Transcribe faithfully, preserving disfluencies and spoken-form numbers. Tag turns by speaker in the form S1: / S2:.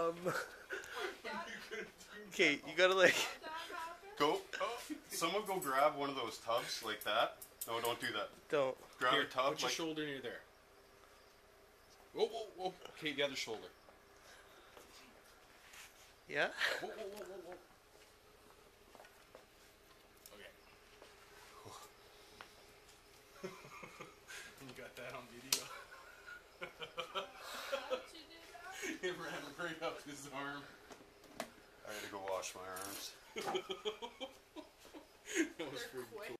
S1: Um. Okay, you gotta like.
S2: Go. Oh, someone go grab one of those tubs like that. No, don't do that.
S1: Don't.
S2: Grab
S3: Here,
S2: a tub.
S3: put your
S2: like,
S3: shoulder near there. Whoa, whoa, whoa. Okay, the other shoulder.
S1: Yeah?
S3: Whoa, whoa, whoa, whoa, whoa. Okay. You got that on video.
S4: How'd you do that?
S3: It ran right up his arm.
S2: I had to go wash my arms.
S3: That was pretty cool.